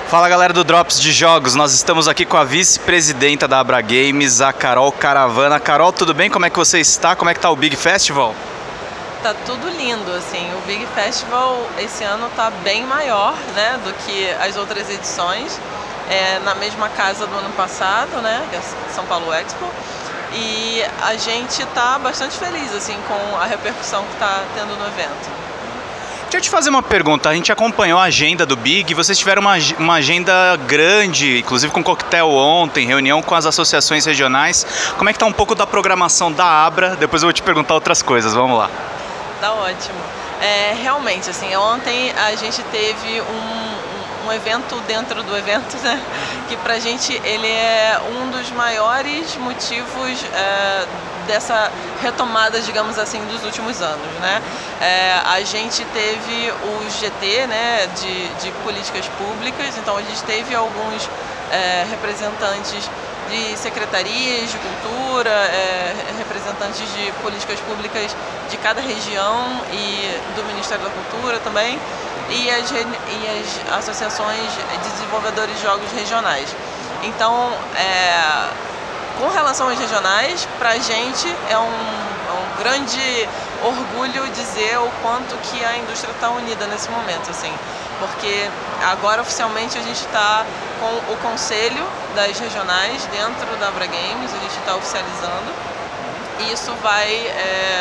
Fala galera do Drops de Jogos, nós estamos aqui com a vice-presidenta da Abra Games, a Carol Caravana. Carol, tudo bem? Como é que você está? Como é que tá o Big Festival? Tá tudo lindo, assim, o Big Festival esse ano tá bem maior, né, do que as outras edições, na mesma casa do ano passado, né, que é São Paulo Expo, e a gente tá bastante feliz, assim, com a repercussão que tá tendo no evento. Deixa eu te fazer uma pergunta, a gente acompanhou a agenda do Big, vocês tiveram uma agenda grande, inclusive com coquetel ontem, reunião com as associações regionais. Como é que tá um pouco da programação da Abra? Depois eu vou te perguntar outras coisas, vamos lá. Tá ótimo. Realmente, assim, ontem a gente teve um evento dentro do evento, né? Que pra gente ele é um dos maiores motivos dessa retomada, digamos assim, dos últimos anos, né? A gente teve o GT, né, de políticas públicas, então a gente teve alguns representantes de secretarias de cultura, representantes de políticas públicas de cada região e do Ministério da Cultura também, e as associações de desenvolvedores de jogos regionais. Então, com relação às regionais, para a gente é um grande orgulho dizer o quanto que a indústria está unida nesse momento, assim, porque agora oficialmente a gente está com o conselho das regionais dentro da Abra Games, a gente está oficializando, e isso vai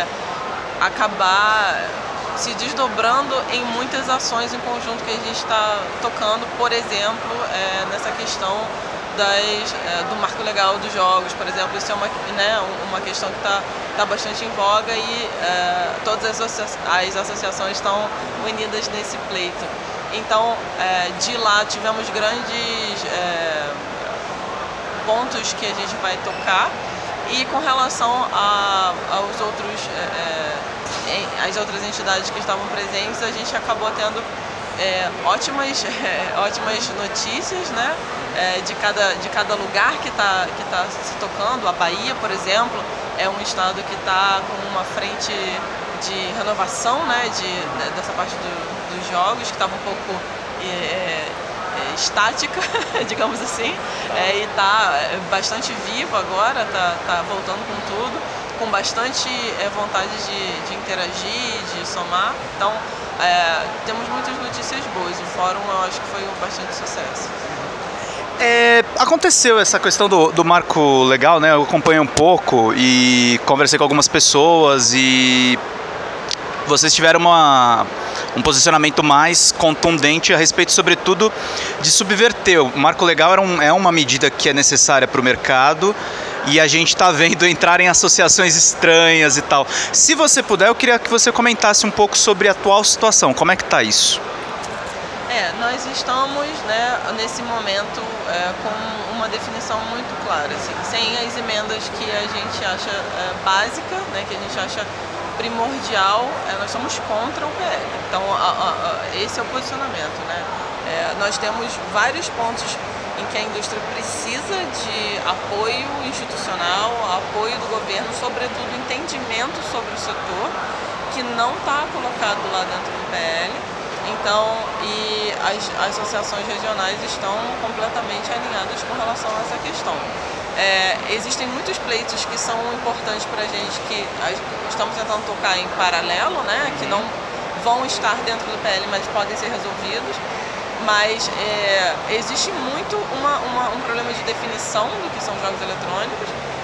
acabar se desdobrando em muitas ações em conjunto que a gente está tocando, por exemplo, nessa questão do marco legal dos jogos, por exemplo. Isso é uma questão que está bastante em voga e todas as associações estão unidas nesse pleito. Então, de lá tivemos grandes pontos que a gente vai tocar, e com relação aos outros, as outras entidades que estavam presentes, a gente acabou tendo ótimas notícias, né? De cada lugar que tá se tocando. A Bahia, por exemplo, é um estado que está com uma frente de renovação, né, dessa parte dos jogos, que estava um pouco estática, digamos assim, e está bastante viva agora, tá voltando com tudo, com bastante vontade de interagir, de somar. Então, temos muitas notícias boas. O fórum, eu acho que foi bastante sucesso. Aconteceu essa questão do marco legal, né? Eu acompanhei um pouco e conversei com algumas pessoas, e vocês tiveram um posicionamento mais contundente a respeito, sobretudo, de subverter. O marco legal é uma medida que é necessária para o mercado, e a gente está vendo entrar em associações estranhas e tal. Se você puder, eu queria que você comentasse um pouco sobre a atual situação. Como é que está isso? Nós estamos, né, nesse momento com uma definição muito clara, assim, sem as emendas que a gente acha básica, né, que a gente acha primordial. Nós somos contra o PL. Então, esse é o posicionamento, né? Nós temos vários pontos em que a indústria precisa de apoio institucional, apoio do governo, sobretudo entendimento sobre o setor, que não está colocado lá dentro do PL. Então, e as associações regionais estão completamente alinhadas com relação a essa questão. Existem muitos pleitos que são importantes para a gente, que estamos tentando tocar em paralelo, né, que não vão estar dentro do PL, mas podem ser resolvidos. Mas existe muito um problema de definição do que são jogos eletrônicos,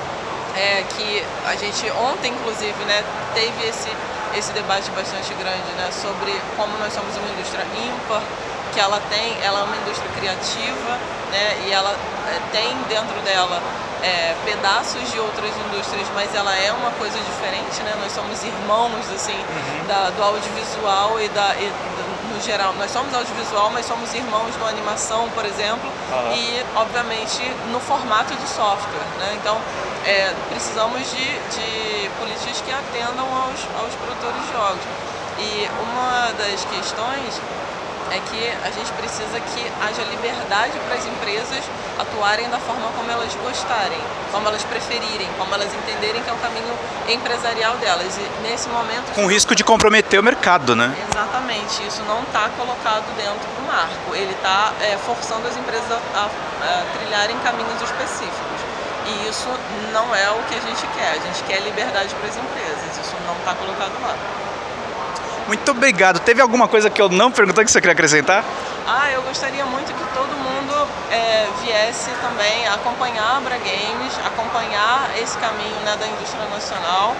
que a gente ontem, inclusive, né, teve esse debate bastante grande, né, sobre como nós somos uma indústria ímpar, que ela é uma indústria criativa, né, e ela tem dentro dela pedaços de outras indústrias, mas ela é uma coisa diferente, né? Nós somos irmãos, assim, do audiovisual no geral. Nós somos audiovisual, mas somos irmãos da animação, por exemplo, e, obviamente, no formato de software, né? Então, precisamos de políticas que atendam aos produtores de jogos. E uma das questões é que a gente precisa que haja liberdade para as empresas atuarem da forma como elas gostarem, como elas preferirem, como elas entenderem que é o caminho empresarial delas. E nesse momento... Com risco de comprometer o mercado, né? Exatamente, isso não está colocado dentro do marco. Ele está forçando as empresas a trilharem caminhos específicos. E isso não é o que a gente quer. A gente quer liberdade para as empresas. Isso não está colocado lá. Muito obrigado. Teve alguma coisa que eu não perguntei que você queria acrescentar? Eu gostaria muito que todo mundo viesse também acompanhar a Abra Games, acompanhar esse caminho, né, da indústria nacional.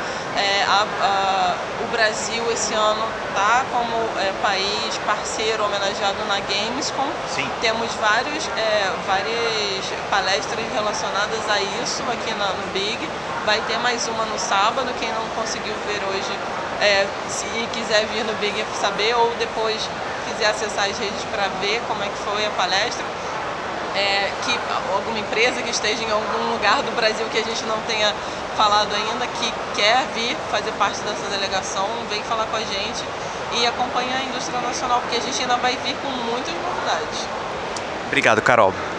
O Brasil esse ano está como país parceiro homenageado na Gamescom. Sim. Temos várias palestras relacionadas a isso aqui no Big. Vai ter mais uma no sábado, quem não conseguiu ver hoje, se quiser vir no Big saber, ou depois quiser acessar as redes para ver como é que foi a palestra, que alguma empresa que esteja em algum lugar do Brasil que a gente não tenha falado ainda, que quer vir fazer parte dessa delegação, vem falar com a gente e acompanhar a indústria nacional, porque a gente ainda vai vir com muitas novidades. Obrigado, Carol.